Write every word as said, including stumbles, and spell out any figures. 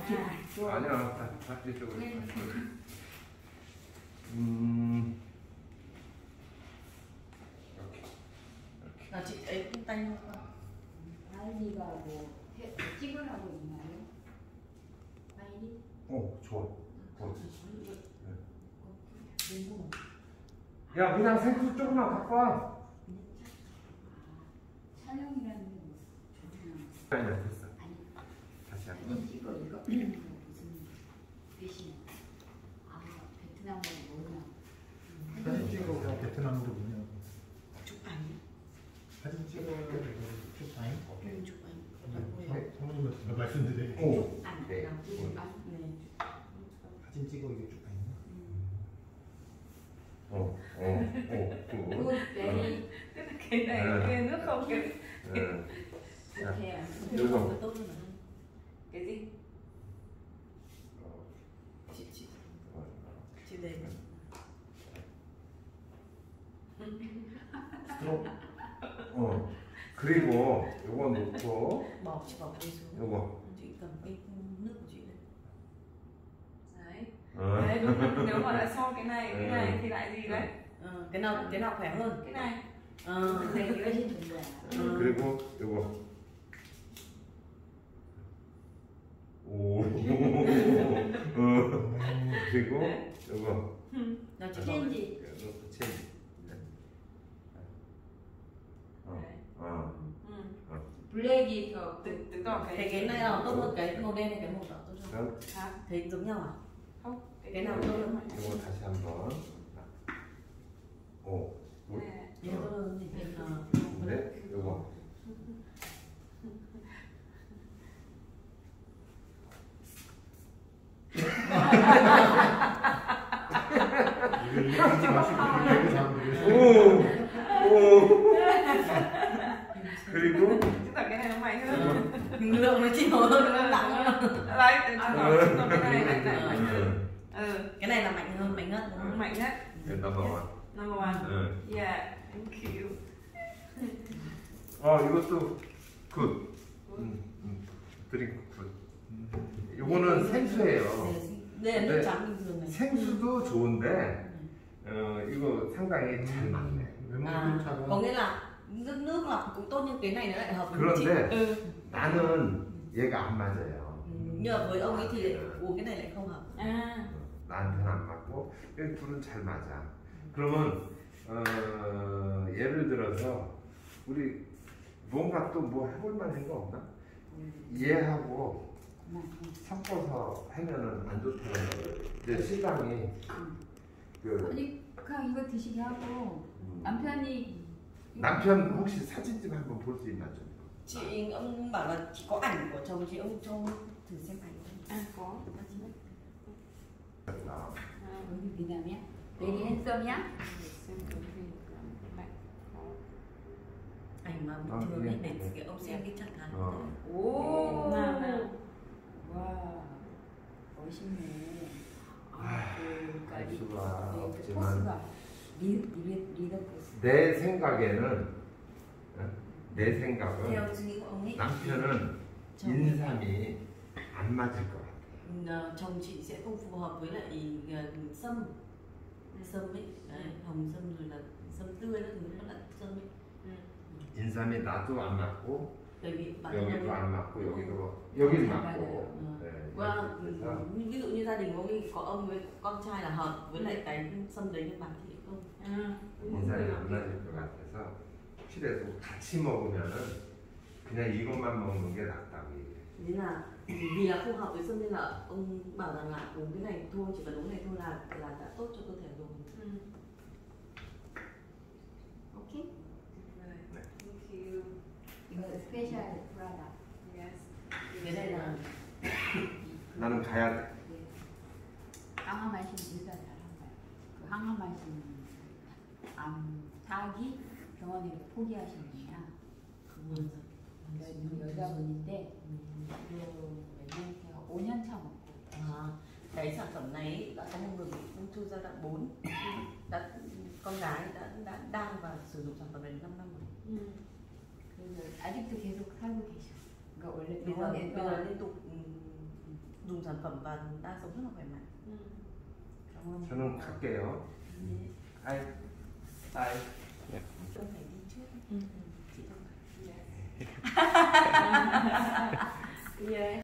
아, 아니야, 다, 다 이쪽으로. 음, 이렇게, 이렇게. 나 chị ấy cũng tay không? 아이디가 뭐 해- 찍으라고 있나요? 아이디? 오, 좋아. 어. 너무 야, 그냥 생수 조금만 갖고 와. 촬영이라는 게 뭐? 아니야, 됐어. 아니, 다시 한 번. 사진 찍어 이거 무슨 대신 아 베트남어 뭐냐? 사진 찍어 베트남도 뭐냐? Chụp ảnh. 사진 찍어 쭉 아니? Ừ, chụp ảnh. 사모님 말씀드려. 오, 안 네. 안 네. 사진 찍어 이게 쭉 아니? 어, 어, 어, 굿. 굿 베리 Tức là cái này Ừ. cái nước không cái 응. 좋대요. nước không có tốt hơn hả? Cái gì? Chị chị chị đây. 스트로. 어. 그리고 요거 넣고 Bỏ chị bỏ cái xuống. 요거. Chị cầm cái nước của chị đây. Đấy. 어. Đấy đúng. Nếu mà là so cái này cái Ừ. này thì lại gì đấy? Ờ, cái nào cái nào khỏe hơn? Cái này. Ờ, 네, 이거 훨씬 좋은 거야. 음. 그리고 요거. 오. 어. 그리고 요거. nào chị bỏ. 체인지. 요거 체인지. 네. 어. Đấy. 어. Ừ. 블랙이 더 Tức tức là cái Cái cái này nào tốt hơn cái màu đen hay cái màu đỏ tốt hơn? 그럼 hả? Thấy giống nhau à? Không. Cái nào tốt hơn? 요거 다시 한번. 오. 물. Nè. Cái nào tốt hơn thì cái nào 네. 요거. 이거 읽지 마시고 이거 잡으세요. 오. 오. 그리고 Tức là cái này nó mạnh hơn. lượng nó chỉ hơn nó nặng hơn. Đấy, từ từ cái này mạnh này mạnh hơn. 음. Ừ. Cái này là mạnh hơn, mạnh nhất đúng không? Mạnh nhất. 네, 넘어와. Number one. 응. Yeah. Thank you. 어, 이것도 굿. 음, 음. 드링크 굿. 요거는 생수예요. Đây là nước Đây. trắng bình thường này. 생수도 좋은데 어, 이거 상당히 잘 맞네. À, 외모도 có nghĩa là nước nước lọc cũng tốt nhưng cái này nó lại hợp với chị. 그런데 Ừ. 나는 얘가 안 맞아요. Ừ, nhưng mà với ông ấy thì lại uống cái này lại không hợp. À. 나한테는 안 맞고 여기 둘은 잘 맞아. 그러면 어, 예를 들어서 우리 뭔가 또 뭐 해볼 만한 거 없나? 얘하고 섞어서 하면은 안 좋다는 이제 신랑이 그 아니 그냥 이거 드시게 하고 음, 남편이 남편 혹시 사진 좀 한번 볼 수 있나 좀? Chị ông bảo là chỉ có ảnh của chồng chị, ông cho thử xem ảnh. À có. 나. À. 여기 미남이야? 베리 핸섬이야? Xem cái gì mạnh. Ảnh mà bình À, thường yeah, ấy, để yeah. cái ông xem cái trạng thái. 어. 오. nào nào. 와 멋있네. 아, 아, 그, 알 리- 수가 네, 그 없지만 포스가 리, 리, 리더 포스. 내 생각에는 어? 내 생각은 Theo suy nghĩ của ông ấy, 남편은 chồng, 인삼이 안 맞을 것 같아. ờ, chồng chị sẽ không phù hợp với lại ờ, sâm, sâm ấy, đấy, hồng sâm rồi là sâm tươi các thứ nó là sâm ấy. Ừ. 인삼이 나도 안 맞고 Bởi vì bản thân 여기도 ông 안 맞고 여기도 여기는 잘 맞고. 맞아요. 네, Qua, 그래서 ví dụ như gia đình của ông ấy có ông với con trai là hợp với lại cái sâm đấy nhưng bản thị không. À. 인삼이 안 맞을 것 같아서 혹시라도 같이 먹으면은 그냥 이것만 먹는 게 낫다고 얘기해. Thế là vì là không hợp với sâm nên là ông bảo rằng là uống cái này thôi, chỉ cần uống cái này thôi là là đã tốt cho cơ thể rồi. Ừ. 오케이? Rồi. 네. Thank you. 이거 스페셜 프라다. Yes. Cái này là 나는 가야 돼. 항암 말씀 진짜 잘한 거야. 그 항암 말씀 암 사기 병원에 포기하신 분이야. 그분 여- 여자분인데 그 오 년 차 먹고. à, cái sản phẩm này đã có một người bị ung thư giai đoạn bốn, đã con gái đã, đã đang và sử dụng sản phẩm này năm năm rồi. Ừ. 그래서 아직도 계속 살고 계셔. 그러니까 원래 Bây giờ, bây giờ 병원에서 liên tục ừm, dùng sản phẩm và đang sống rất là khỏe mạnh. Cảm ơn. 저는 갈게요. 아이, 아이. Tôi phải đi trước. Chị không phải. Yeah.